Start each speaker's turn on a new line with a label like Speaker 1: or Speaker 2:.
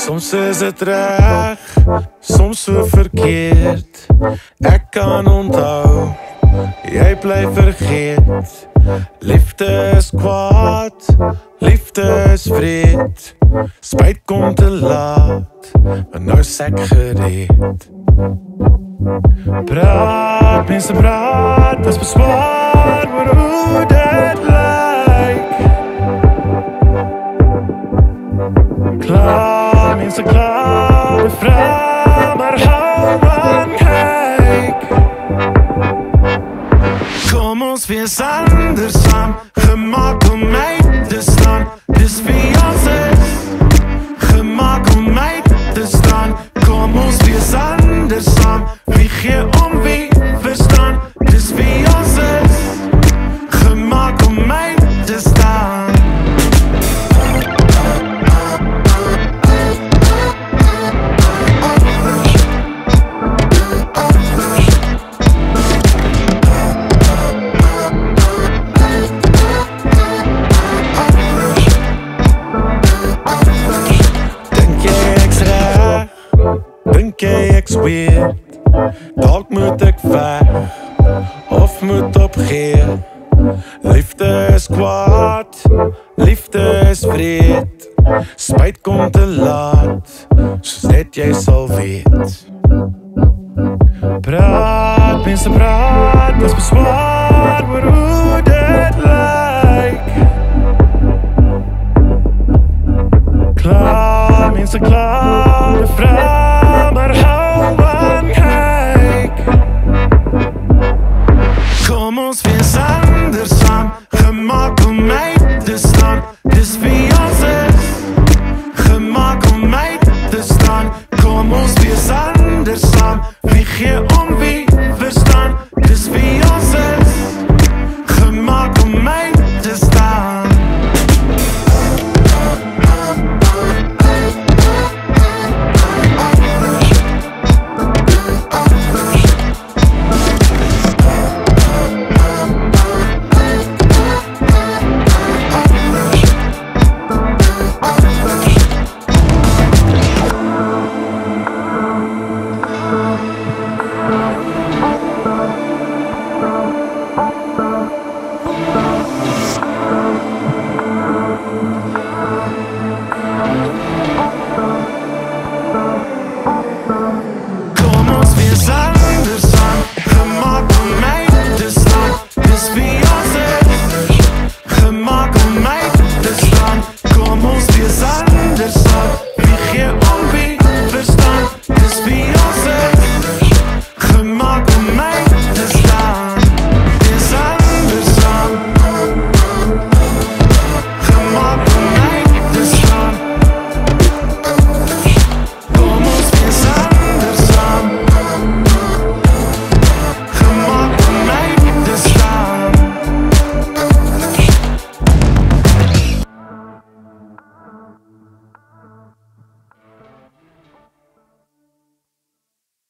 Speaker 1: Soms is het reg, soms so verkeerd. Ek kan onthou, jy bly vergeet. Liefde is kwaad, liefde is vreed. Spyt kom te laat, maar nou is ek gereed. Praat, mense praat, as beswaar oor hoe dit lyk. Klaar, mense klaar, de vrou, maar hou aan kyk. Kom ons wees anders saam, gemaak om my te staan. Dis wie ons is, gemaak om my te staan. Kom ons wees anders saam, wie gee om wie verstaan. Dis wie ons is, gemaak om my te staan. Dink jy ek's weird? Dalk moet ek weg, of moet opgee. Liefde is kwaad, liefde is vreed. Spyt kom te laat, soos net jy sal weet. Praat, mense praat, as beswaar oor hoe dit lyk. Klaar, mense klaar.